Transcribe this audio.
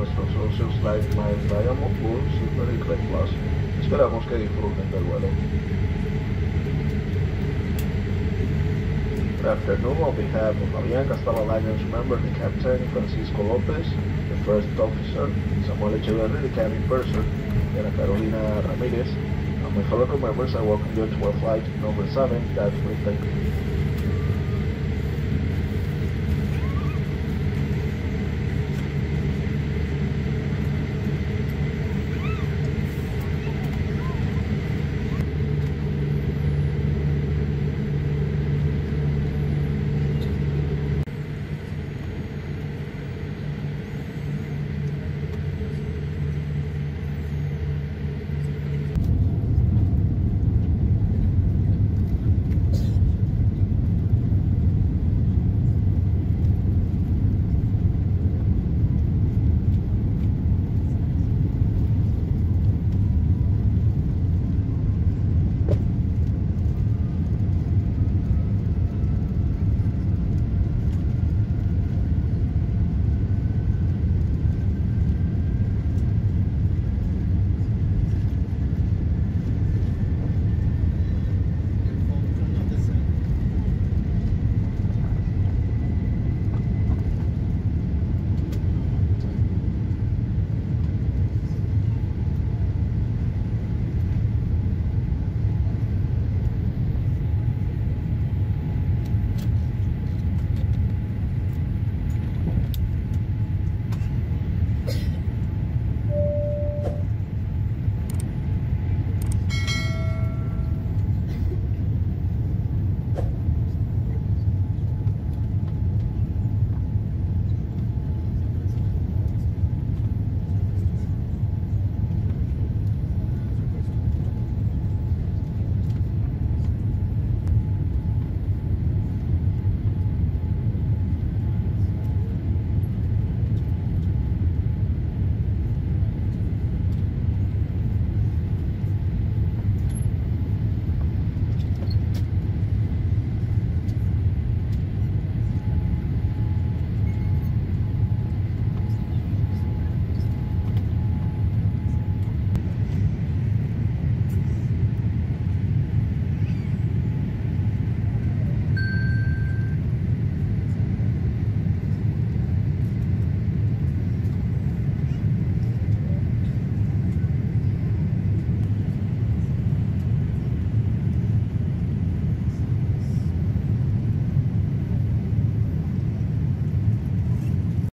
nuestros socios Life Miles Diamond Pool, Super y Red Plus. Esperamos que disfruten del vuelo. Good afternoon. On behalf of Avianca Star Alliance member, the Captain Francisco Lopez, the First Officer, Samuel Echeverry, the Cabin Purser, and Carolina Ramirez, and my fellow crew members, I welcome you to our flight number 7, that's with